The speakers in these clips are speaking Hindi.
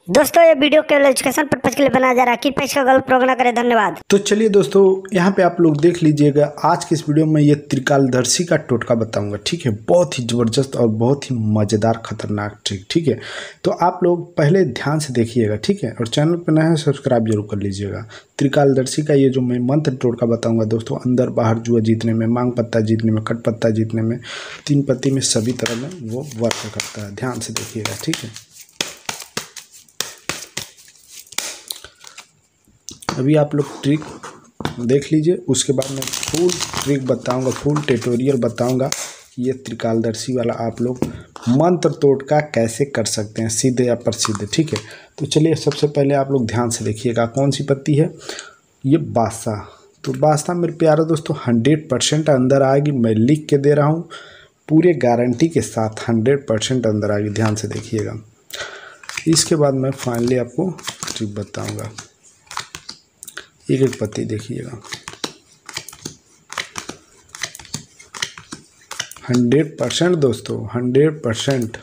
दोस्तों ये वीडियो केवल एजुकेशन पर्पज के लिए बनाया जा रहा है। कृपया इसका गलत प्रयोग न करें। धन्यवाद। तो चलिए दोस्तों, यहाँ पे आप लोग देख लीजिएगा। आज के इस वीडियो में ये त्रिकालदर्शी का टोटका बताऊंगा। ठीक है, बहुत ही ज़बरदस्त और बहुत ही मज़ेदार खतरनाक ट्रिक। ठीक है, तो आप लोग पहले ध्यान से देखिएगा। ठीक है, और चैनल पर नया है सब्सक्राइब जरूर कर लीजिएगा। त्रिकालदर्शी का ये जो मैं मंत्र टोटका बताऊँगा दोस्तों, अंदर बाहर जुआ जीतने में, मांग पत्ता जीतने में, कट पत्ता जीतने में, तीन पत्ती में, सभी तरह में वो वर्क करता है। ध्यान से देखिएगा। ठीक है, अभी आप लोग ट्रिक देख लीजिए, उसके बाद मैं फुल ट्रिक बताऊंगा, फुल ट्यूटोरियल बताऊंगा। ये त्रिकालदर्शी वाला आप लोग मंत्र टोटका कैसे कर सकते हैं, सीधे या प्रसिद्ध। ठीक है, तो चलिए सबसे पहले आप लोग ध्यान से देखिएगा। कौन सी पत्ती है ये? बादशाह। तो बादशाह मेरे प्यारे दोस्तों 100% अंदर आएगी। मैं लिख के दे रहा हूँ पूरे गारंटी के साथ, 100% अंदर आएगी। ध्यान से देखिएगा। इसके बाद मैं फाइनली आपको ट्रिक बताऊँगा। एक एक पत्ती देखिएगा। 100% दोस्तों, 100%,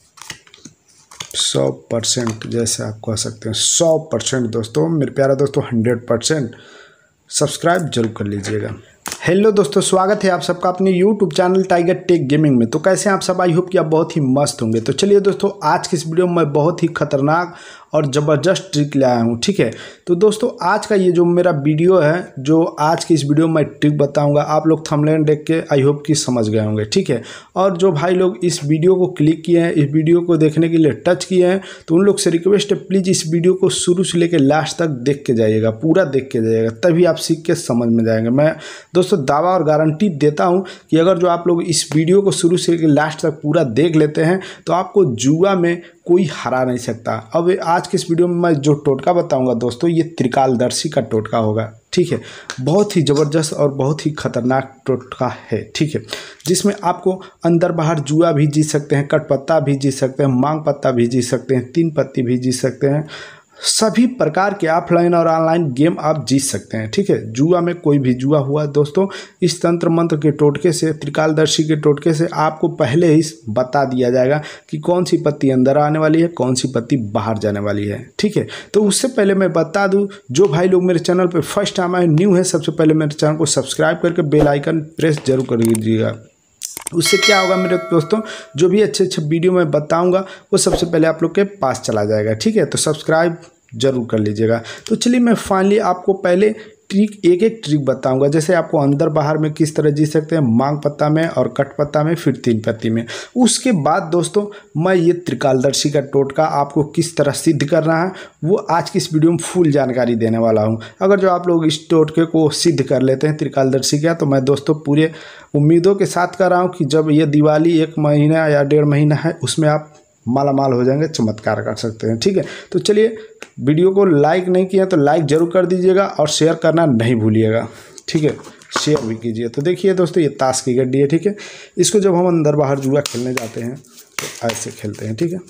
100%, जैसे आप कह सकते हैं 100% दोस्तों। मेरे प्यारा दोस्तों 100%। सब्सक्राइब जरूर कर लीजिएगा। हेलो दोस्तों, स्वागत है आप सबका अपने YouTube channel tiger tech gaming में। तो कैसे हैं आप सब? आई होप कि आप बहुत ही मस्त होंगे। तो चलिए दोस्तों, आज की इस वीडियो में मैं बहुत ही खतरनाक और ज़बरदस्त ट्रिक ले आया हूँ। ठीक है, तो दोस्तों आज का ये जो मेरा वीडियो है, जो आज की इस वीडियो में मैं ट्रिक बताऊंगा, आप लोग थंबनेल देख के आई होप कि समझ गए होंगे। ठीक है, और जो भाई लोग इस वीडियो को क्लिक किए हैं, इस वीडियो को देखने के लिए टच किए हैं, तो उन लोग से रिक्वेस्ट है प्लीज़ इस वीडियो को शुरू से लेकर लास्ट तक देख के जाइएगा, पूरा देख के जाइएगा, तभी आप सीख के समझ में जाएंगे। मैं दोस्तों दावा और गारंटी देता हूँ कि अगर जो आप लोग इस वीडियो को शुरू से लेकर लास्ट तक पूरा देख लेते हैं तो आपको जुआ में कोई हरा नहीं सकता। अब आज के इस वीडियो में मैं जो टोटका बताऊंगा दोस्तों, ये त्रिकालदर्शी का टोटका होगा। ठीक है, बहुत ही ज़बरदस्त और बहुत ही खतरनाक टोटका है। ठीक है, जिसमें आपको अंदर बाहर जुआ भी जीत सकते हैं, कट पत्ता भी जीत सकते हैं, मांग पत्ता भी जीत सकते हैं, तीन पत्ती भी जीत सकते हैं, सभी प्रकार के ऑफलाइन और ऑनलाइन गेम आप जीत सकते हैं। ठीक है, जुआ में कोई भी जुआ हुआ दोस्तों, इस तंत्र मंत्र के टोटके से, त्रिकालदर्शी के टोटके से आपको पहले ही बता दिया जाएगा कि कौन सी पत्ती अंदर आने वाली है, कौन सी पत्ती बाहर जाने वाली है। ठीक है, तो उससे पहले मैं बता दूं, जो भाई लोग मेरे चैनल पर फर्स्ट टाइम आए, न्यू है, सबसे पहले मेरे चैनल को सब्सक्राइब करके बेल आइकन प्रेस जरूर कर लीजिएगा। उससे क्या होगा मेरे दोस्तों, जो भी अच्छे अच्छे वीडियो मैं बताऊंगा वो सबसे पहले आप लोग के पास चला जाएगा। ठीक है, तो सब्सक्राइब जरूर कर लीजिएगा। तो चलिए मैं फाइनली आपको पहले ट्रिक, एक एक ट्रिक बताऊंगा, जैसे आपको अंदर बाहर में किस तरह जीत सकते हैं, मांग पत्ता में और कट पत्ता में, फिर तीन पत्ती में। उसके बाद दोस्तों मैं ये त्रिकालदर्शी का टोटका आपको किस तरह सिद्ध करना है वो आज की इस वीडियो में फुल जानकारी देने वाला हूँ। अगर जो आप लोग इस टोटके को सिद्ध कर लेते हैं त्रिकालदर्शी का, तो मैं दोस्तों पूरे उम्मीदों के साथ कर रहा हूँ कि जब ये दिवाली 1 महीना या 1.5 महीना है, उसमें आप माला माल हो जाएंगे, चमत्कार कर सकते हैं। ठीक है, तो चलिए, वीडियो को लाइक नहीं किया तो लाइक जरूर कर दीजिएगा और शेयर करना नहीं भूलिएगा। ठीक है, शेयर भी कीजिए। तो देखिए दोस्तों, ये ताश की गड्डी है। ठीक है, इसको जब हम अंदर बाहर जुआ खेलने जाते हैं तो ऐसे खेलते हैं। ठीक है,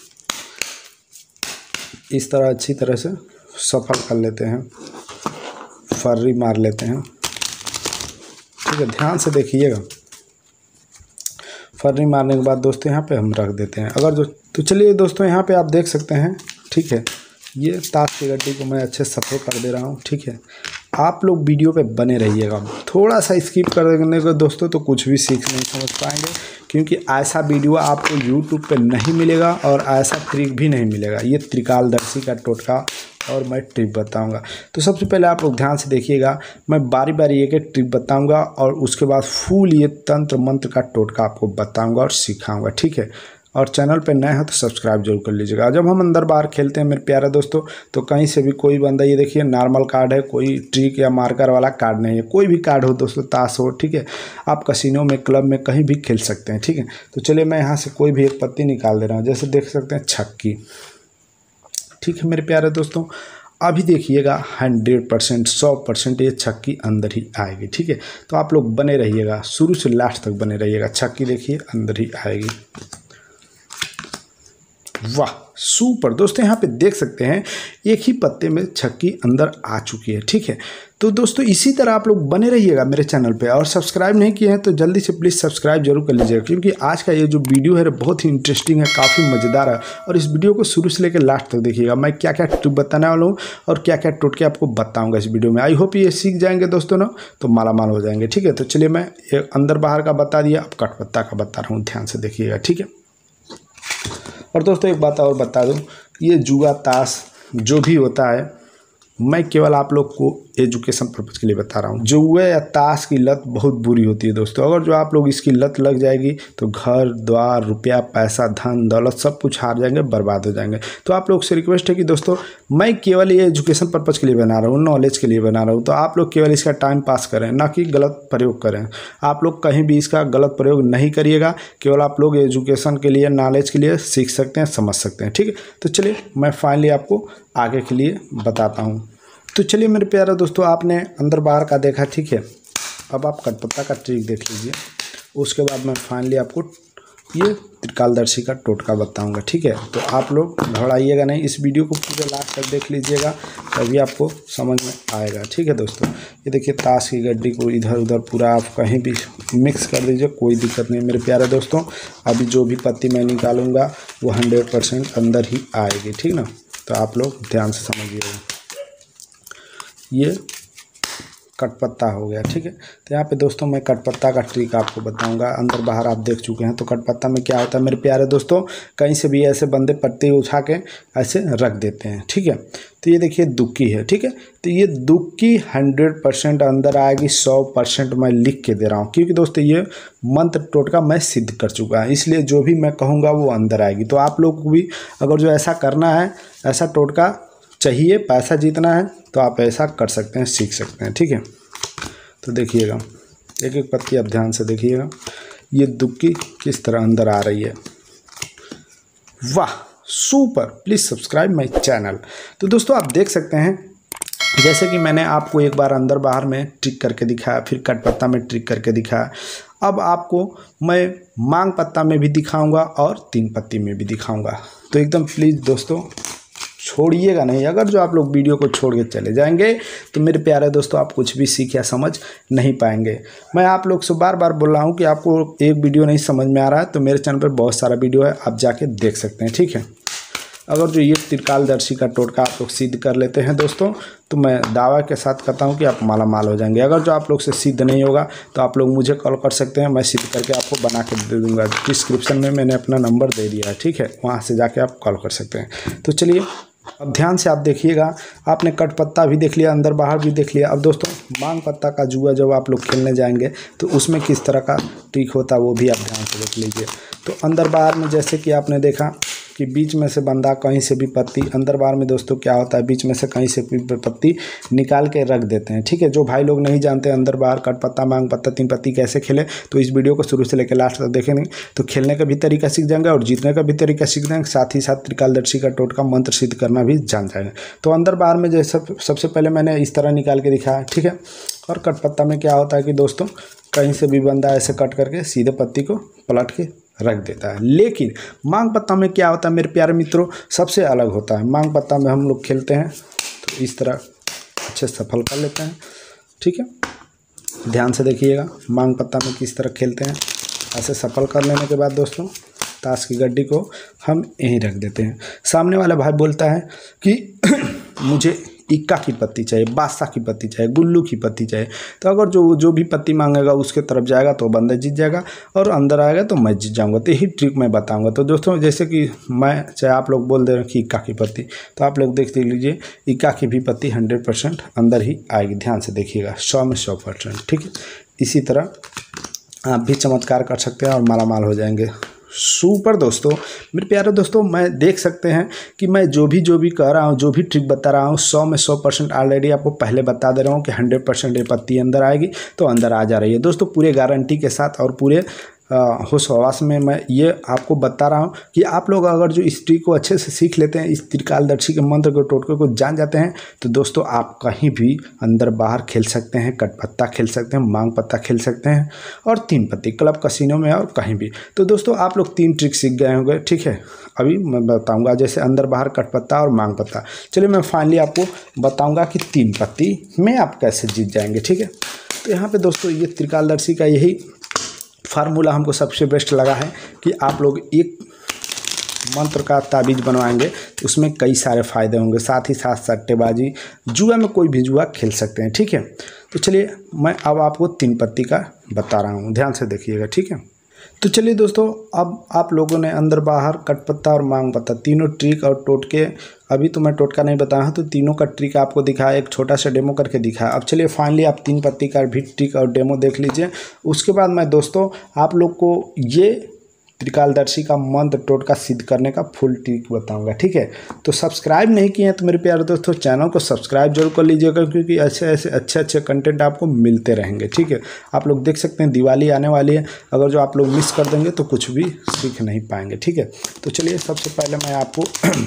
इस तरह अच्छी तरह से सफल कर लेते हैं, फर्री मार लेते हैं। ठीक है, ध्यान से देखिएगा। फर्री मारने के बाद दोस्तों यहाँ पे हम रख देते हैं। अगर जो, तो चलिए दोस्तों यहाँ पे आप देख सकते हैं। ठीक है, ये ताश की गड्डी को मैं अच्छे सफ़ेद कर दे रहा हूँ। ठीक है, आप लोग वीडियो पे बने रहिएगा। थोड़ा सा स्किप कर देने को दोस्तों तो कुछ भी सीख नहीं समझ पाएंगे, क्योंकि ऐसा वीडियो आपको यूट्यूब पे नहीं मिलेगा और ऐसा ट्रिक भी नहीं मिलेगा। ये त्रिकालदर्शी का टोटका और मैं ट्रिक बताऊंगा। तो सबसे पहले आप लोग ध्यान से देखिएगा, मैं बारी बारी एक एक ट्रिक बताऊंगा और उसके बाद फुल ये तंत्र मंत्र का टोटका आपको बताऊंगा और सिखाऊंगा। ठीक है, और चैनल पे नए हैं तो सब्सक्राइब जरूर कर लीजिएगा। जब हम अंदर बाहर खेलते हैं मेरे प्यारे दोस्तों, तो कहीं से भी कोई बंदा, ये देखिए नॉर्मल कार्ड है, कोई ट्रिक या मार्कर वाला कार्ड नहीं है, कोई भी कार्ड हो दोस्तों, ताश हो। ठीक है, आप कसिनो में, क्लब में, कहीं भी खेल सकते हैं। ठीक है, तो चलिए मैं यहाँ से कोई भी एक पत्ती निकाल दे रहा हूँ, जैसे देख सकते हैं छक्की। ठीक है मेरे प्यारे दोस्तों, अभी देखिएगा 100%, 100% ये छक्की अंदर ही आएगी। ठीक है, तो आप लोग बने रहिएगा, शुरू से लास्ट तक बने रहिएगा। छक्की देखिए अंदर ही आएगी। वाह सुपर दोस्तों, यहाँ पे देख सकते हैं एक ही पत्ते में छक्की अंदर आ चुकी है। ठीक है, तो दोस्तों इसी तरह आप लोग बने रहिएगा मेरे चैनल पे, और सब्सक्राइब नहीं किए हैं तो जल्दी से प्लीज़ सब्सक्राइब जरूर कर लीजिएगा, क्योंकि आज का ये जो वीडियो है बहुत ही इंटरेस्टिंग है, काफ़ी मज़ेदार है। और इस वीडियो को शुरू से लेकर लास्ट तक देखिएगा, मैं क्या क्या ट्रिक बताने वाला हूँ और क्या क्या टोटके आपको बताऊँगा इस वीडियो में। आई होप ये सीख जाएंगे दोस्तों ना, तो मालामाल हो जाएंगे। ठीक है, तो चलिए मैं अंदर बाहर का बता दिया, अब कट पत्ता का बता रहा हूँ, ध्यान से देखिएगा। ठीक है, और दोस्तों एक बात और बता दूं, ये जुआ ताश जो भी होता है मैं केवल आप लोग को एजुकेशन पर्पज़ के लिए बता रहा हूँ। जुए या ताश की लत बहुत बुरी होती है दोस्तों, अगर जो आप लोग इसकी लत लग जाएगी तो घर द्वार रुपया पैसा धन दौलत सब कुछ हार जाएंगे, बर्बाद हो जाएंगे। तो आप लोग से रिक्वेस्ट है कि दोस्तों मैं केवल ये एजुकेशन पर्पज़ के लिए बना रहा हूँ, नॉलेज के लिए बना रहा हूँ, तो आप लोग केवल इसका टाइम पास करें, ना कि गलत प्रयोग करें। आप लोग कहीं भी इसका गलत प्रयोग नहीं करिएगा, केवल आप लोग एजुकेशन के लिए नॉलेज के लिए सीख सकते हैं, समझ सकते हैं। ठीक है, तो चलिए मैं फाइनली आपको आगे के लिए बताता हूँ। तो चलिए मेरे प्यारे दोस्तों, आपने अंदर बाहर का देखा। ठीक है, अब आप कटपत्ता का ट्रिक देख लीजिए, उसके बाद मैं फाइनली आपको ये त्रिकालदर्शी का टोटका बताऊंगा। ठीक है, तो आप लोग घबराइएगा नहीं, इस वीडियो को पूरे लास्ट तक देख लीजिएगा, तभी आपको समझ में आएगा। ठीक है दोस्तों, ये देखिए ताश की गड्डी को इधर उधर पूरा आप कहीं भी मिक्स कर दीजिए, कोई दिक्कत नहीं मेरे प्यारे दोस्तों। अभी जो भी पत्ती मैं निकालूंगा वो 100% अंदर ही आएगी। ठीक ना, तो आप लोग ध्यान से समझिएगा। ये कटपत्ता हो गया। ठीक है, तो यहाँ पे दोस्तों मैं कटपत्ता का ट्रिक आपको बताऊंगा। अंदर बाहर आप देख चुके हैं, तो कटपत्ता में क्या होता है मेरे प्यारे दोस्तों, कहीं से भी ऐसे बंदे पत्ते उठा के ऐसे रख देते हैं। ठीक है, तो ये देखिए दुक्की है। ठीक है, तो ये दुक्की 100% अंदर आएगी, 100% मैं लिख के दे रहा हूँ, क्योंकि दोस्तों ये मंत्र टोटका मैं सिद्ध कर चुका है, इसलिए जो भी मैं कहूँगा वो अंदर आएगी। तो आप लोग को भी अगर जो ऐसा करना है, ऐसा टोटका चाहिए, पैसा जीतना है, तो आप ऐसा कर सकते हैं, सीख सकते हैं। ठीक है, तो देखिएगा एक एक पत्ती आप ध्यान से देखिएगा, ये दुक्की किस तरह अंदर आ रही है। वाह super, please subscribe my channel. तो दोस्तों आप देख सकते हैं, जैसे कि मैंने आपको एक बार अंदर बाहर में ट्रिक करके दिखाया, फिर कटपत्ता में ट्रिक करके दिखाया, अब आपको मैं मांग पत्ता में भी दिखाऊंगा और 3 पत्ती में भी दिखाऊंगा। तो एकदम प्लीज़ दोस्तों छोड़िएगा नहीं, अगर जो आप लोग वीडियो को छोड़ के चले जाएंगे तो मेरे प्यारे दोस्तों आप कुछ भी सीख या समझ नहीं पाएंगे। मैं आप लोग से बार बार बोल रहा हूँ कि आपको एक वीडियो नहीं समझ में आ रहा है तो मेरे चैनल पर बहुत सारा वीडियो है, आप जाके देख सकते हैं। ठीक है, अगर जो ये त्रिकालदर्शी का टोटका आप लोग सिद्ध कर लेते हैं दोस्तों, तो मैं दावा के साथ कहता हूँ कि आप मालामाल हो जाएंगे। अगर जो आप लोग से सिद्ध नहीं होगा तो आप लोग मुझे कॉल कर सकते हैं, मैं सिद्ध करके आपको बना के दे दूँगा। डिस्क्रिप्शन में मैंने अपना नंबर दे दिया है। ठीक है, वहाँ से जाके आप कॉल कर सकते हैं। तो चलिए अब ध्यान से आप देखिएगा, आपने कटपत्ता भी देख लिया, अंदर बाहर भी देख लिया। अब दोस्तों मांग पत्ता का जुआ जब आप लोग खेलने जाएंगे तो उसमें किस तरह का ट्रिक होता है वो भी आप ध्यान से देख लीजिए। तो अंदर बाहर में जैसे कि आपने देखा कि बीच में से बंदा कहीं से भी पत्ती, अंदर बाहर में दोस्तों क्या होता है, बीच में से कहीं से भी पत्ती निकाल के रख देते हैं। ठीक है, जो भाई लोग नहीं जानते अंदर बाहर कटपत्ता मांग पत्ता 3 पत्ती कैसे खेले, तो इस वीडियो को शुरू से लेकर लास्ट तक देखेंगे तो खेलने का भी तरीका सीख जाएंगे और जीतने का भी तरीका सीख जाएंगे, साथ ही साथ त्रिकालदर्शी का टोटका मंत्र सिद्ध करना भी जान जाएंगे। तो अंदर बाहर में जैसे सबसे पहले मैंने इस तरह निकाल के दिखाया। ठीक है, और कटपत्ता में क्या होता है कि दोस्तों कहीं से भी बंदा ऐसे कट करके सीधे पत्ती को पलट के रख देता है। लेकिन मांग पत्ता में क्या होता है मेरे प्यारे मित्रों, सबसे अलग होता है। मांग पत्ता में हम लोग खेलते हैं तो इस तरह अच्छे सफल कर लेते हैं। ठीक है, ध्यान से देखिएगा मांग पत्ता में किस तरह खेलते हैं। ऐसे सफल कर लेने के बाद दोस्तों ताश की गड्डी को हम यहीं रख देते हैं। सामने वाला भाई बोलता है कि मुझे इक्का की पत्ती चाहिए, बादशाह की पत्ती चाहिए, गुल्लू की पत्ती चाहिए, तो अगर जो भी पत्ती मांगेगा उसके तरफ जाएगा तो बंदा जीत जाएगा और अंदर आएगा तो मैं जीत जाऊंगा। तो यही ट्रिक मैं बताऊंगा। तो दोस्तों जैसे कि मैं चाहे आप लोग बोल दे रहे हैं कि इक्का की पत्ती, तो आप लोग देख लीजिए इक्का की भी पत्ती 100% अंदर ही आएगी। ध्यान से देखिएगा, 100 में 100%। ठीक है, इसी तरह आप भी चमत्कार कर सकते हैं और मालामाल हो जाएंगे। सुपर दोस्तों, मेरे प्यारे दोस्तों, मैं देख सकते हैं कि मैं जो भी कह रहा हूँ, जो भी ट्रिक बता रहा हूँ, 100 में 100% ऑलरेडी आपको पहले बता दे रहा हूँ कि 100% ये पत्ती अंदर आएगी तो अंदर आ जा रही है दोस्तों, पूरे गारंटी के साथ और पूरे होश हवास में मैं ये आपको बता रहा हूँ कि आप लोग अगर जो इस ट्रिक को अच्छे से सीख लेते हैं, इस त्रिकालदर्शी के मंत्र को, टोटके को जान जाते हैं, तो दोस्तों आप कहीं भी अंदर बाहर खेल सकते हैं, कटपत्ता खेल सकते हैं, मांग पत्ता खेल सकते हैं और 3 पत्ती क्लब कसिनो में और कहीं भी। तो दोस्तों आप लोग 3 ट्रिक सीख गए होंगे, ठीक है। अभी मैं बताऊंगा जैसे अंदर बाहर, कटपत्ता और मांग पत्ता। चलिए मैं फाइनली आपको बताऊंगा कि 3 पत्ती में आप कैसे जीत जाएंगे, ठीक है। तो यहाँ पे दोस्तों ये त्रिकालदर्शी का यही फार्मूला हमको सबसे बेस्ट लगा है कि आप लोग एक मंत्र का ताबीज़ बनवाएंगे तो उसमें कई सारे फ़ायदे होंगे, साथ ही साथ सट्टेबाजी, जुआ में कोई भी जुआ खेल सकते हैं, ठीक है। तो चलिए मैं अब आपको 3 पत्ती का बता रहा हूँ, ध्यान से देखिएगा, ठीक है। तो चलिए दोस्तों, अब आप लोगों ने अंदर बाहर, कटपत्ता और मांग पत्ता तीनों ट्रिक और टोटके, अभी तो मैं टोटका नहीं बताया हूँ, तो तीनों का ट्रिक आपको दिखाया, एक छोटा सा डेमो करके दिखाया। अब चलिए फाइनली आप 3 पत्ती का भी ट्रिक और डेमो देख लीजिए। उसके बाद मैं दोस्तों आप लोग को ये त्रिकालदर्शी का मंत्र टोटका सिद्ध करने का फुल ट्रिक बताऊंगा, ठीक है। तो सब्सक्राइब नहीं किए हैं तो मेरे प्यारे दोस्तों चैनल को सब्सक्राइब जरूर कर लीजिएगा, क्योंकि ऐसे अच्छे कंटेंट आपको मिलते रहेंगे, ठीक है। आप लोग देख सकते हैं दिवाली आने वाली है, अगर जो आप लोग मिस कर देंगे तो कुछ भी सीख नहीं पाएंगे, ठीक है। तो चलिए सबसे पहले मैं आपको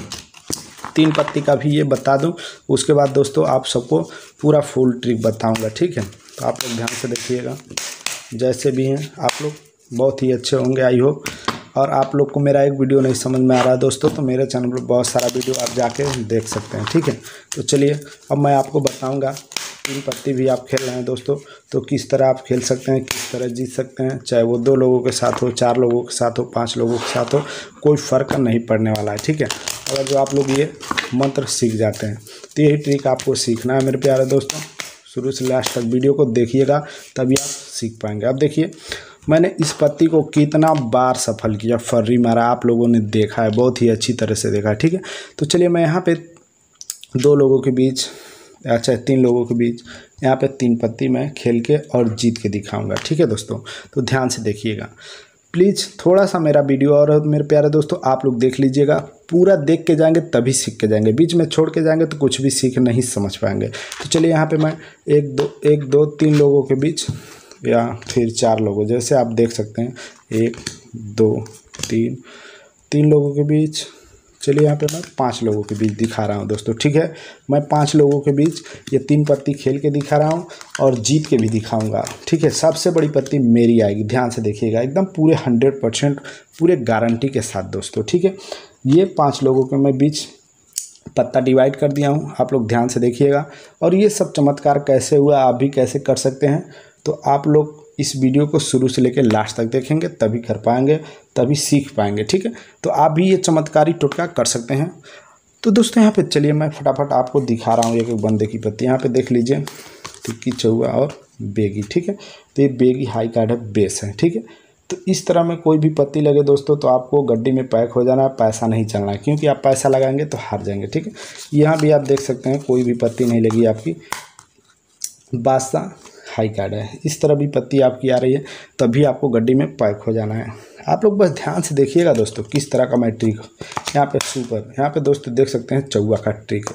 3 पत्ती का भी ये बता दूं, उसके बाद दोस्तों आप सबको पूरा फुल ट्रिक बताऊंगा, ठीक है। तो आप लोग ध्यान से देखिएगा, जैसे भी हैं आप लोग बहुत ही अच्छे होंगे आई होप। और आप लोग को मेरा एक वीडियो नहीं समझ में आ रहा है दोस्तों, तो मेरे चैनल पर बहुत सारा वीडियो आप जाके देख सकते हैं, ठीक है। तो चलिए अब मैं आपको बताऊंगा 3 पत्ती भी आप खेल रहे हैं दोस्तों, तो किस तरह आप खेल सकते हैं, किस तरह जीत सकते हैं, चाहे वो 2 लोगों के साथ हो, 4 लोगों के साथ हो, 5 लोगों के साथ हो, कोई फ़र्क नहीं पड़ने वाला है, ठीक है। अगर जो आप लोग ये मंत्र सीख जाते हैं तो यही ट्रिक आपको सीखना है मेरे प्यारे दोस्तों। शुरू से लास्ट तक वीडियो को देखिएगा, तभी आप सीख पाएंगे। अब देखिए मैंने इस पत्ती को कितना बार सफल किया, फर्री मारा, आप लोगों ने देखा है, बहुत ही अच्छी तरह से देखा है, ठीक है। तो चलिए मैं यहाँ पे 2 लोगों के बीच, अच्छा 3 लोगों के बीच यहाँ पे 3 पत्ती मैं खेल के और जीत के दिखाऊंगा, ठीक है दोस्तों। तो ध्यान से देखिएगा प्लीज़, थोड़ा सा मेरा वीडियो और मेरे प्यारे दोस्तों आप लोग देख लीजिएगा, पूरा देख के जाएंगे तभी सीख के जाएंगे, बीच में छोड़ के जाएंगे तो कुछ भी सीख नहीं समझ पाएंगे। तो चलिए यहाँ पे मैं 1 2 3 लोगों के बीच या फिर 4 लोगों, जैसे आप देख सकते हैं 1 2 3 लोगों के बीच, चलिए यहाँ पे मैं 5 लोगों के बीच दिखा रहा हूँ दोस्तों, ठीक है। मैं 5 लोगों के बीच ये 3 पत्ती खेल के दिखा रहा हूँ और जीत के भी दिखाऊंगा, ठीक है। सबसे बड़ी पत्ती मेरी आएगी, ध्यान से देखिएगा, एकदम पूरे 100% पूरे गारंटी के साथ दोस्तों, ठीक है। ये 5 लोगों के मैं बीच पत्ता डिवाइड कर दिया हूँ, आप लोग ध्यान से देखिएगा। और ये सब चमत्कार कैसे हुआ, आप भी कैसे कर सकते हैं, तो आप लोग इस वीडियो को शुरू से लेकर लास्ट तक देखेंगे तभी कर पाएंगे, तभी सीख पाएंगे, ठीक है। तो आप भी ये चमत्कारी टोटका कर सकते हैं। तो दोस्तों यहाँ पे चलिए मैं फटाफट आपको दिखा रहा हूँ एक एक बंदे की पत्ती। यहाँ पे देख लीजिए टिक्की, चौवा और बेगी, ठीक है। तो ये बेगी हाई कार्ड है, बेस है, ठीक है। तो इस तरह में कोई भी पत्ती लगे दोस्तों तो आपको गड्डी में पैक हो जाना है, पैसा नहीं चलना है, क्योंकि आप पैसा लगाएंगे तो हार जाएंगे, ठीक है। यहाँ भी आप देख सकते हैं कोई भी पत्ती नहीं लगी आपकी, बादशाह हाई कार्ड है, इस तरह भी पत्ती आपकी आ रही है तभी आपको गड्डी में पैक हो जाना है। आप लोग बस ध्यान से देखिएगा दोस्तों किस तरह का मैं ट्रिक, यहाँ पे सुपर, यहाँ पे दोस्तों देख सकते हैं चौवा का ट्रिक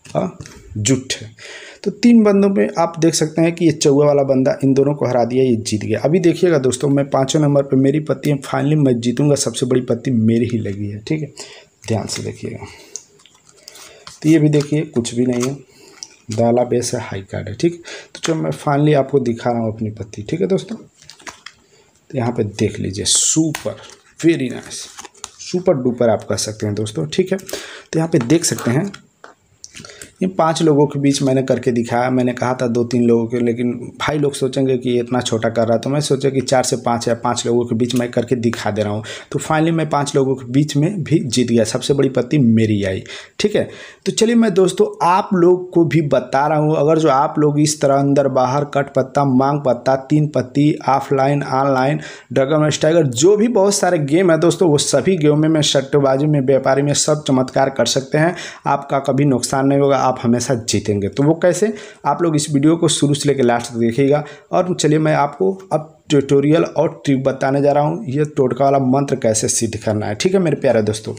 जुट है। तो 3 बंदों में आप देख सकते हैं कि ये चौवा वाला बंदा इन दोनों को हरा दिया, ये जीत गया। अभी देखिएगा दोस्तों मैं 5वें नंबर पे मेरी पत्ती है, फाइनली मैं जीतूंगा, सबसे बड़ी पत्ती मेरी ही लगी है, ठीक है। ध्यान से देखिएगा, तो ये भी देखिए कुछ भी नहीं है, दाला बेस है, हाई कार्ड है, ठीक है। तो चलो मैं फाइनली आपको दिखा रहा हूँ अपनी पत्ती, ठीक है दोस्तों। तो यहाँ पे देख लीजिए super, very nice, super duper आप कह सकते हैं दोस्तों, ठीक है। तो यहाँ पे देख सकते हैं ये 5 लोगों के बीच मैंने करके दिखाया। मैंने कहा था 2-3 लोगों के, लेकिन भाई लोग सोचेंगे कि ये इतना छोटा कर रहा है, तो मैं सोचा कि 4 से 5 या 5 लोगों के बीच मैं करके दिखा दे रहा हूँ। तो फाइनली मैं 5 लोगों के बीच में भी जीत गया, सबसे बड़ी पत्ती मेरी आई, ठीक है। तो चलिए मैं दोस्तों आप लोग को भी बता रहा हूँ, अगर जो आप लोग इस तरह अंदर बाहर, कट पत्ता, मांग पत्ता, 3 पत्ती, ऑफलाइन ऑनलाइन, ड्रैगन टाइगर, जो भी बहुत सारे गेम है दोस्तों, वो सभी गेमों में, सट्टेबाजी में, व्यापारी में सब चमत्कार कर सकते हैं, आपका कभी नुकसान नहीं होगा, आप हमेशा जीतेंगे। तो वो कैसे, आप लोग इस वीडियो को शुरू से लेकर लास्ट तक देखिएगा। और चलिए मैं आपको अब ट्यूटोरियल और ट्रिक बताने जा रहा हूँ, ये टोटका वाला मंत्र कैसे सिद्ध करना है, ठीक है मेरे प्यारे दोस्तों।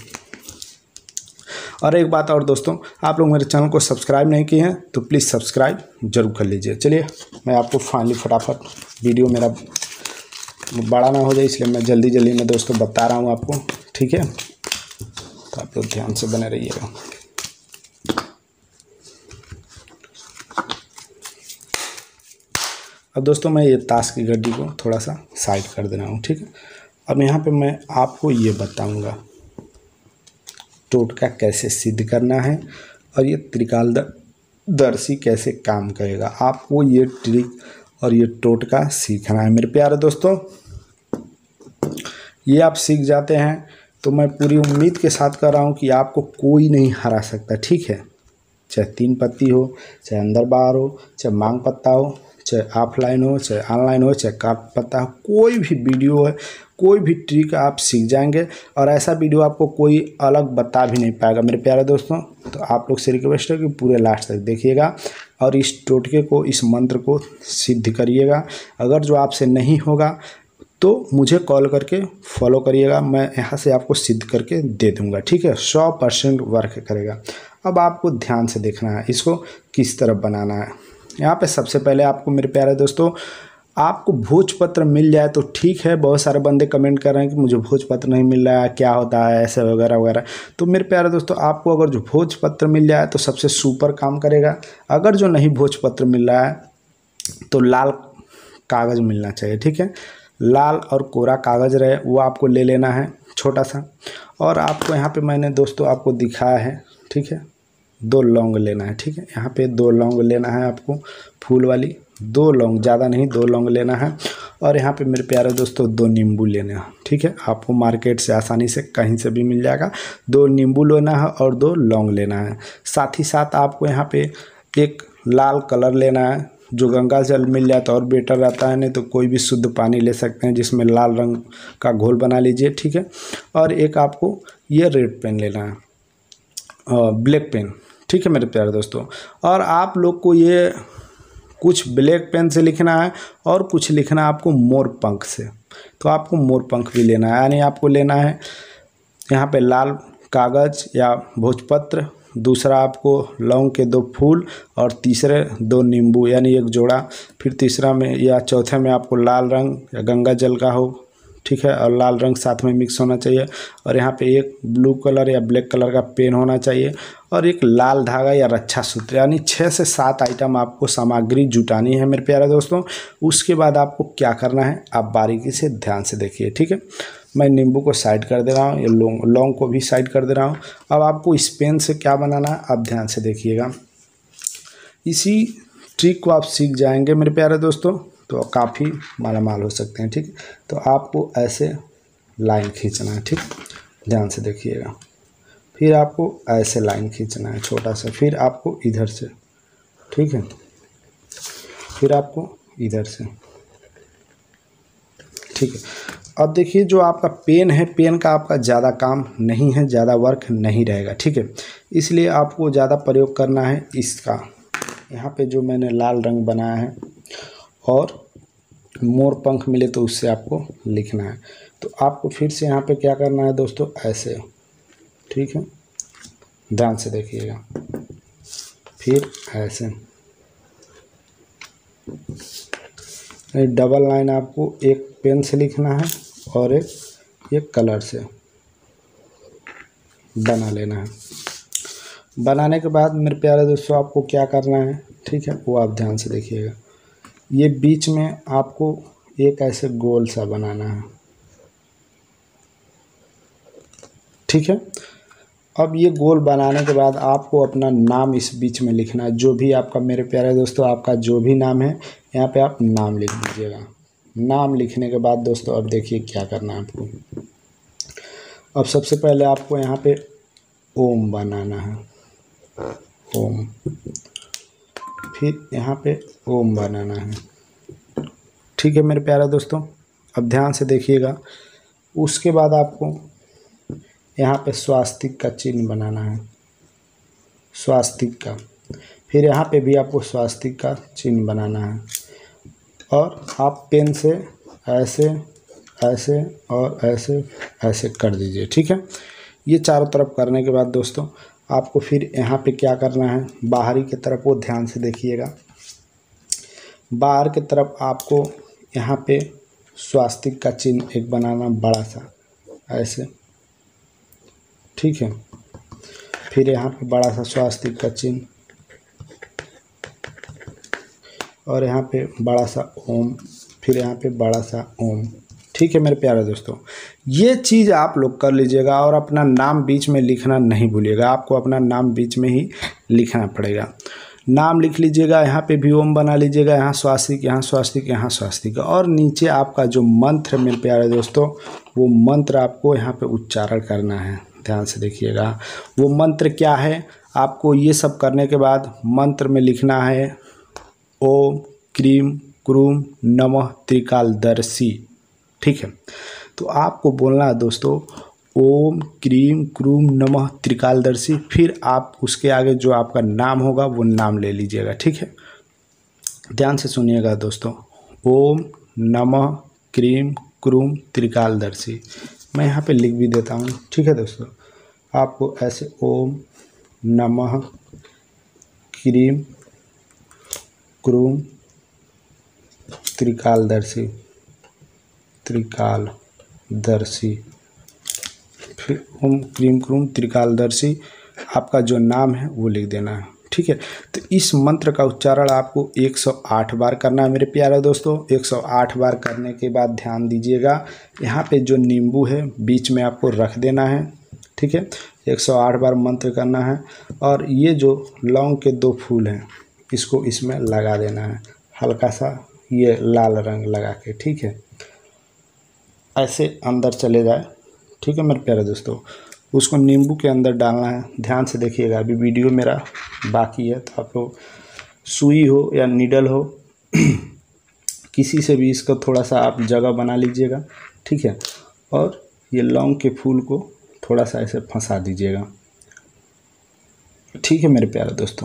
और एक बात और दोस्तों, आप लोग मेरे चैनल को सब्सक्राइब नहीं किए हैं तो प्लीज़ सब्सक्राइब जरूर कर लीजिए। चलिए मैं आपको फाइनली फटाफट वीडियो मेरा बड़ा ना हो जाए, इसलिए मैं जल्दी जल्दी में दोस्तों बता रहा हूँ आपको, ठीक है। तो आप लोग ध्यान से बने रहिएगा। अब दोस्तों मैं ये ताश की गड्डी को थोड़ा सा साइड कर दे रहा हूँ, ठीक है। अब यहाँ पे मैं आपको ये बताऊँगा टोटका कैसे सिद्ध करना है और ये त्रिकालदर्शी कैसे काम करेगा। आपको ये ट्रिक और ये टोटका सीखना है मेरे प्यारे दोस्तों। ये आप सीख जाते हैं तो मैं पूरी उम्मीद के साथ कर रहा हूँ कि आपको कोई नहीं हरा सकता, ठीक है। चाहे 3 पत्ती हो, चाहे अंदर बाहर हो, चाहे मांग पत्ता हो, चाहे ऑफलाइन हो, चाहे ऑनलाइन हो, चाहे काट पत्ता हो, कोई भी वीडियो है, कोई भी ट्रिक आप सीख जाएंगे और ऐसा वीडियो आपको कोई अलग बता भी नहीं पाएगा मेरे प्यारे दोस्तों। तो आप लोग से रिक्वेस्ट है कि पूरे लास्ट तक देखिएगा और इस टोटके को, इस मंत्र को सिद्ध करिएगा। अगर जो आपसे नहीं होगा तो मुझे कॉल करके फॉलो करिएगा, मैं यहाँ से आपको सिद्ध करके दे दूँगा, ठीक है। 100% वर्क करेगा। अब आपको ध्यान से देखना है इसको किस तरह बनाना है। यहाँ पे सबसे पहले आपको मेरे प्यारे दोस्तों, आपको भोजपत्र मिल जाए तो ठीक है। बहुत सारे बंदे कमेंट कर रहे हैं कि मुझे भोजपत्र नहीं मिल रहा है, क्या होता है ऐसे वगैरह वगैरह। तो मेरे प्यारे दोस्तों, आपको अगर जो भोजपत्र मिल जाए तो सबसे सुपर काम करेगा। अगर जो नहीं भोजपत्र मिल रहा है तो लाल कागज़ मिलना चाहिए, ठीक है। लाल और कोरा कागज़ रहे वो आपको ले लेना है छोटा सा। और आपको यहाँ पे मैंने दोस्तों आपको दिखाया है, ठीक है। 2 लौंग लेना है, ठीक है। यहाँ पे 2 लौंग लेना है आपको, फूल वाली 2 लौंग, ज़्यादा नहीं 2 लौंग लेना है। और यहाँ पे मेरे प्यारे दोस्तों 2 नींबू लेना है, ठीक है। आपको मार्केट से आसानी से कहीं से भी मिल जाएगा। 2 नींबू लेना है और 2 लौंग लेना है। साथ ही साथ आपको यहाँ पे एक लाल कलर लेना है, जो गंगा जल मिल जाए तो और बेटर रहता है, नहीं तो कोई भी शुद्ध पानी ले सकते हैं जिसमें लाल रंग का घोल बना लीजिए, ठीक है। और एक आपको ये रेड पेन लेना है, ब्लैक पेन, ठीक है मेरे प्यारे दोस्तों। और आप लोग को ये कुछ ब्लैक पेन से लिखना है और कुछ लिखना है आपको मोर पंख से। तो आपको मोर पंख भी लेना है, यानी आपको लेना है यहाँ पे लाल कागज़ या भोजपत्र, दूसरा आपको लौंग के 2 फूल और तीसरे 2 नींबू यानी 1 जोड़ा। फिर तीसरा में या चौथे में आपको लाल रंग या गंगा जल का हो, ठीक है। और लाल रंग साथ में मिक्स होना चाहिए। और यहाँ पे एक ब्लू कलर या ब्लैक कलर का पेन होना चाहिए और एक लाल धागा या रक्षा सूत्र, यानी 6 से 7 आइटम आपको सामग्री जुटानी है मेरे प्यारे दोस्तों। उसके बाद आपको क्या करना है आप बारीकी से ध्यान से देखिए, ठीक है। मैं नींबू को साइड कर दे रहा हूँ, ये लौंग को भी साइड कर दे रहा हूँ। अब आपको इस पेन से क्या बनाना है आप ध्यान से देखिएगा। इसी ट्रिक को आप सीख जाएंगे मेरे प्यारे दोस्तों तो काफ़ी मालामाल हो सकते हैं, ठीक है। तो आपको ऐसे लाइन खींचना है, ठीक, ध्यान से देखिएगा। फिर आपको ऐसे लाइन खींचना है छोटा सा, फिर आपको इधर से, ठीक है, फिर आपको इधर से, ठीक है। अब देखिए जो आपका पेन है, पेन का आपका ज़्यादा काम नहीं है, ज़्यादा वर्क नहीं रहेगा, ठीक है। इसलिए आपको ज़्यादा प्रयोग करना है इसका। यहाँ पे जो मैंने लाल रंग बनाया है और मोर पंख मिले तो उससे आपको लिखना है। तो आपको फिर से यहाँ पे क्या करना है दोस्तों, ऐसे, ठीक है, ध्यान से देखिएगा। फिर ऐसे डबल लाइन आपको एक पेन से लिखना है और एक कलर से बना लेना है। बनाने के बाद मेरे प्यारे दोस्तों आपको क्या करना है, ठीक है, वो आप ध्यान से देखिएगा। ये बीच में आपको एक ऐसे गोल सा बनाना है, ठीक है। अब ये गोल बनाने के बाद आपको अपना नाम इस बीच में लिखना है, जो भी आपका मेरे प्यारे दोस्तों आपका जो भी नाम है यहाँ पे आप नाम लिख दीजिएगा। नाम लिखने के बाद दोस्तों अब देखिए क्या करना है आपको। अब सबसे पहले आपको यहाँ पे ओम बनाना है, ओम, फिर यहाँ पे ओम बनाना है, ठीक है मेरे प्यारे दोस्तों। अब ध्यान से देखिएगा। उसके बाद आपको यहाँ पे स्वास्तिक का चिन्ह बनाना है, स्वास्तिक का। फिर यहाँ पे भी आपको स्वास्तिक का चिन्ह बनाना है और आप पेन से ऐसे ऐसे और ऐसे ऐसे कर दीजिए, ठीक है। ये चारों तरफ करने के बाद दोस्तों आपको फिर यहाँ पे क्या करना है, बाहरी की तरफ वो ध्यान से देखिएगा। बाहर की तरफ आपको यहाँ पे स्वास्तिक का चिन्ह एक बनाना बड़ा सा ऐसे, ठीक है। फिर यहाँ पे बड़ा सा स्वास्तिक का चिन्ह और यहाँ पे बड़ा सा ओम, फिर यहाँ पे बड़ा सा ओम, ठीक है मेरे प्यारे दोस्तों। ये चीज़ आप लोग कर लीजिएगा और अपना नाम बीच में लिखना नहीं भूलिएगा। आपको अपना नाम बीच में ही लिखना पड़ेगा। नाम लिख लीजिएगा, यहाँ पे भी ओम बना लीजिएगा, यहाँ स्वास्तिक, यहाँ स्वास्तिक, यहाँ स्वास्तिक, और नीचे आपका जो मंत्र है मेरे प्यारे दोस्तों, वो मंत्र आपको यहाँ पे उच्चारण करना है। ध्यान से देखिएगा वो मंत्र क्या है। आपको ये सब करने के बाद मंत्र में लिखना है ओम क्रीम क्रूम नमः त्रिकालदर्शी, ठीक है। तो आपको बोलना है दोस्तों ओम क्रीम क्रूम नमः त्रिकालदर्शी, फिर आप उसके आगे जो आपका नाम होगा वो नाम ले लीजिएगा, ठीक है। ध्यान से सुनिएगा दोस्तों, ओम नमः क्रीम क्रूम त्रिकालदर्शी। मैं यहाँ पे लिख भी देता हूँ, ठीक है दोस्तों। आपको ऐसे ओम नमः क्रीम क्रूम त्रिकालदर्शी, त्रिकालदर्शी, फिर ओम क्रीम क्रूम त्रिकालदर्शी, आपका जो नाम है वो लिख देना है, ठीक है। तो इस मंत्र का उच्चारण आपको 108 बार करना है मेरे प्यारे दोस्तों। 108 बार करने के बाद ध्यान दीजिएगा, यहाँ पे जो नींबू है बीच में आपको रख देना है, ठीक है। 108 बार मंत्र करना है और ये जो लौंग के 2 फूल हैं इसको इसमें लगा देना है, हल्का सा ये लाल रंग लगा के, ठीक है। ऐसे अंदर चले जाए, ठीक है मेरे प्यारे दोस्तों। उसको नींबू के अंदर डालना है। ध्यान से देखिएगा, अभी वीडियो मेरा बाकी है, तो आप लोग सुई हो या नीडल हो किसी से भी इसका थोड़ा सा आप जगह बना लीजिएगा, ठीक है। और ये लौंग के फूल को थोड़ा सा ऐसे फंसा दीजिएगा, ठीक है मेरे प्यारे दोस्तों।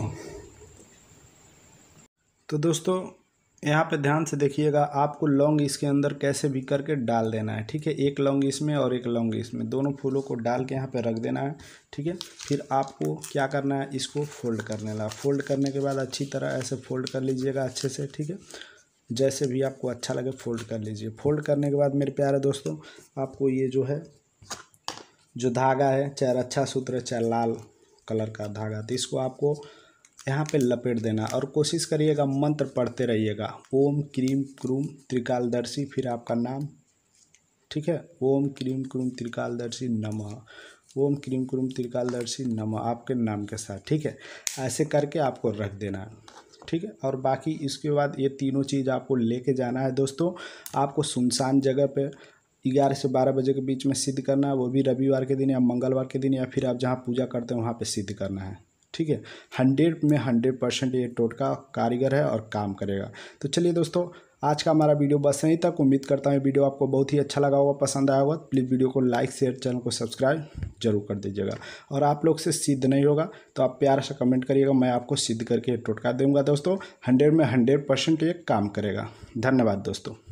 तो दोस्तों यहाँ पे ध्यान से देखिएगा, आपको लौंग इसके अंदर कैसे भी करके डाल देना है, ठीक है। एक लौंग इसमें और एक लौंग इसमें, दोनों फूलों को डाल के यहाँ पे रख देना है, ठीक है। फिर आपको क्या करना है, इसको फोल्ड करने लगा। फोल्ड करने के बाद अच्छी तरह ऐसे फोल्ड कर लीजिएगा अच्छे से, ठीक है। जैसे भी आपको अच्छा लगे फोल्ड कर लीजिए। फोल्ड करने के बाद मेरे प्यारे दोस्तों, आपको ये जो है जो धागा है, चाहे रक्षा सूत्र चाहे लाल कलर का धागा, तो इसको आपको यहाँ पे लपेट देना और कोशिश करिएगा मंत्र पढ़ते रहिएगा, ओम क्रीम क्रूम त्रिकालदर्शी, फिर आपका नाम, ठीक है। ओम क्रीम क्रूम त्रिकालदर्शी नमः, ओम क्रीम क्रूम त्रिकालदर्शी नमः, आपके नाम के साथ, ठीक है। ऐसे करके आपको रख देना है, ठीक है। और बाकी इसके बाद ये तीनों चीज़ आपको लेके जाना है दोस्तों। आपको सुनसान जगह पे 11 से 12 बजे के बीच में सिद्ध करना है, वो भी रविवार के दिन या मंगलवार के दिन, या फिर आप जहाँ पूजा करते हैं वहाँ पे सिद्ध करना है, ठीक है। 100 में 100% ये टोटका कारीगर है और काम करेगा। तो चलिए दोस्तों, आज का हमारा वीडियो बस यहीं तक। उम्मीद करता हूँ वीडियो आपको बहुत ही अच्छा लगा होगा, पसंद आया होगा। प्लीज़ वीडियो को लाइक शेयर, चैनल को सब्सक्राइब जरूर कर दीजिएगा। और आप लोग से सिद्ध नहीं होगा तो आप प्यार से कमेंट करिएगा, मैं आपको सिद्ध करके टोटका दूंगा दोस्तों। 100 में 100% ये काम करेगा। धन्यवाद दोस्तों।